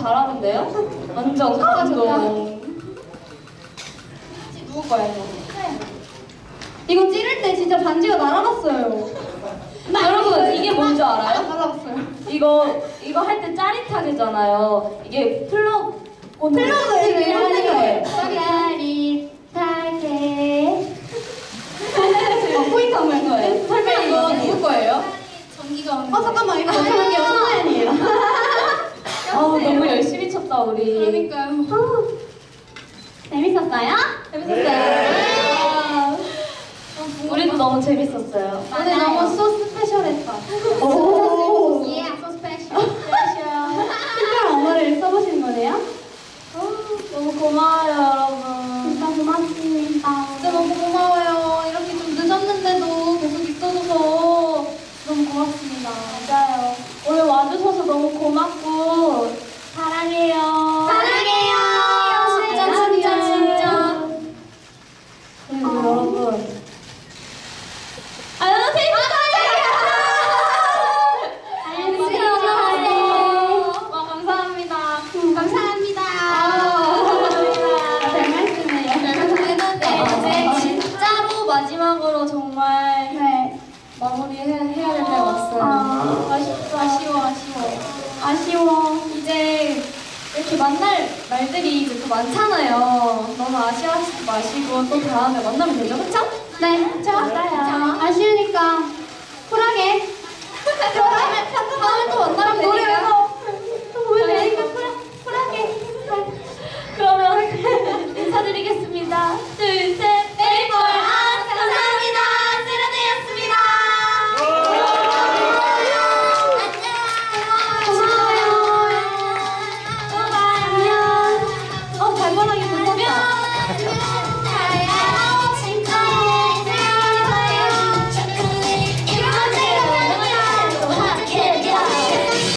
잘하는데요? 완전 감동. 누구 거야 이거? 이거 찌를 때 진짜 반지가 날아갔어요. 여러분 이게 뭔지 알아요? 날아갔어요. 이거 할 때 짜릿하게잖아요. 이게 플러그를 하는 거예요. 짜릿하게. 포인트 한번 거예요. 설마 이거 누구 거예요? 전기가 오는 거. 잠깐만 이거 설명해요. 선아연이에요. 너무 열심히 쳤다 우리. 그러니까요. 재밌었어요? 재밌었어요. 우리도 너무 재밌었어요. 오늘 너무 소 스페셜했다. 오. 예, so special. 특별한 언어를 써보시는 거네요? 너무 고마워요 여러분. 진짜 고맙습니다. 진짜 너무 고마워요. 이렇게 좀 늦었는데도 계속 있어줘서 너무 고맙습니다. 맞아요. 오늘 와주셔서 너무 고맙고 사랑해요. 사랑해요. 진짜. 그리고 여러분. 와 감사합니다. 감사합니다. 별 말씀해요. 이제 진짜로 마지막으로 정말 네. 마무리해야 될 때가 왔어요. 아쉬워. 이제 이렇게 만날 날들이 이제 또 많잖아요. 너무 아쉬워하지 마시고 또 다음에 만나면 되죠, 그쵸? 네, 그쵸? 맞아요. 아쉬우니까 쿨하게. 다음에 또 만나면 되니까.